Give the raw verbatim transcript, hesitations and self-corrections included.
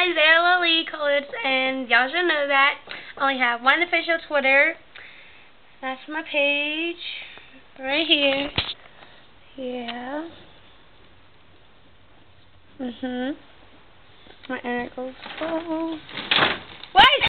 guys, Ella Lee Codes, and y'all should know that. I only have one official Twitter. That's my page. Right here. Yeah. Mhm. My internet goes. Oh. Wait!